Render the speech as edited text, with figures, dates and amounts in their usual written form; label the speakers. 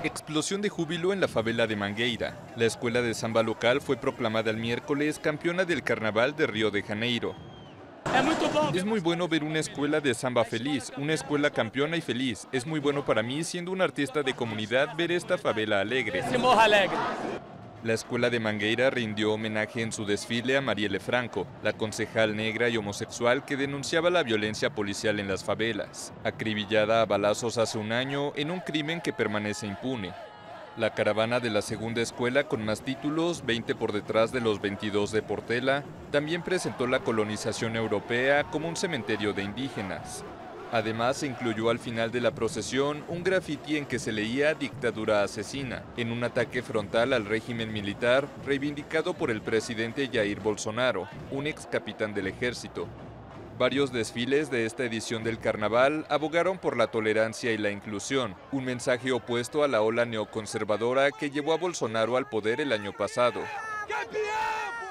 Speaker 1: Explosión de júbilo en la favela de Mangueira. La escuela de samba local fue proclamada el miércoles campeona del Carnaval de Río de Janeiro. Es muy bueno ver una escuela de samba feliz, una escuela campeona y feliz. Es muy bueno para mí, siendo un artista de comunidad, ver esta favela alegre. La escuela de Mangueira rindió homenaje en su desfile a Marielle Franco, la concejal negra y homosexual que denunciaba la violencia policial en las favelas, acribillada a balazos hace un año en un crimen que permanece impune. La caravana de la segunda escuela, con más títulos, 20 por detrás de los 22 de Portela, también presentó la colonización europea como un cementerio de indígenas. Además, se incluyó al final de la procesión un grafiti en que se leía "Dictadura asesina", en un ataque frontal al régimen militar reivindicado por el presidente Jair Bolsonaro, un ex capitán del ejército. Varios desfiles de esta edición del carnaval abogaron por la tolerancia y la inclusión, un mensaje opuesto a la ola neoconservadora que llevó a Bolsonaro al poder el año pasado.